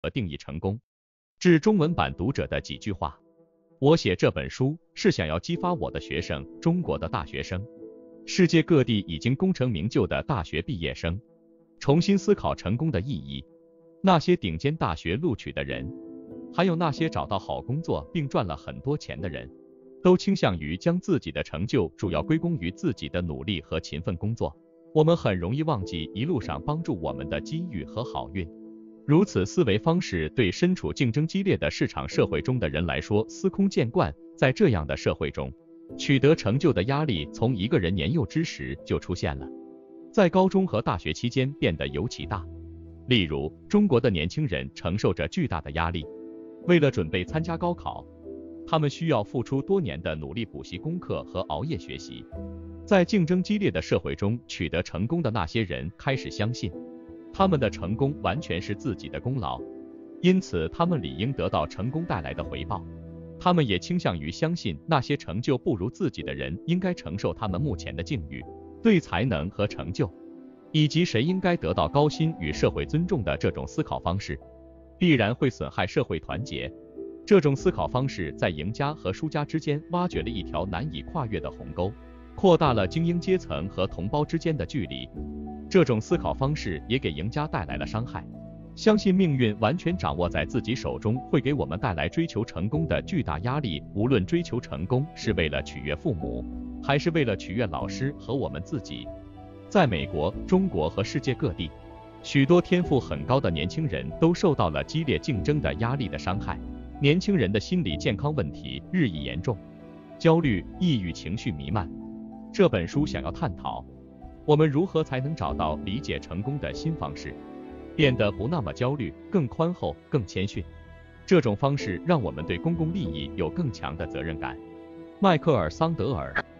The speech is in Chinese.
定义成功。致中文版读者的几句话。我写这本书是想要激发我的学生，中国的大学生，世界各地已经功成名就的大学毕业生，重新思考成功的意义。那些顶尖大学录取的人，还有那些找到好工作并赚了很多钱的人，都倾向于将自己的成就主要归功于自己的努力和勤奋工作。我们很容易忘记一路上帮助我们的机遇和好运。如此思维方式对身处竞争激烈的市场社会中的人来说司空见惯。在这样的社会中，取得成就的压力从一个人年幼之时就出现了，在高中和大学期间变得尤其大。例如，中国的年轻人承受着巨大的压力，为了准备参加高考，他们需要付出多年的努力补习功课和熬夜学习。在竞争激烈的社会中取得成功的那些人开始相信，他们的成功完全是自己的功劳，因此他们理应得到成功带来的回报。他们也倾向于相信那些成就不如自己的人应该承受他们目前的境遇。对才能和成就，以及谁应该得到高薪与社会尊重的这种思考方式，必然会损害社会团结。这种思考方式在赢家和输家之间挖掘了一条难以跨越的鸿沟，扩大了精英阶层和同胞之间的距离。这种思考方式也给赢家带来了伤害。相信命运完全掌握在自己手中，会给我们带来追求成功的巨大压力。无论追求成功是为了取悦父母，还是为了取悦老师和我们自己。在美国、中国和世界各地，许多天赋很高的年轻人都受到了激烈竞争的压力的伤害。年轻人的心理健康问题日益严重，焦虑、抑郁情绪弥漫。这本书想要探讨，我们如何才能找到理解成功的新方式，变得不那么焦虑，更宽厚，更谦逊。这种方式让我们对公共利益有更强的责任感。迈克尔·桑德尔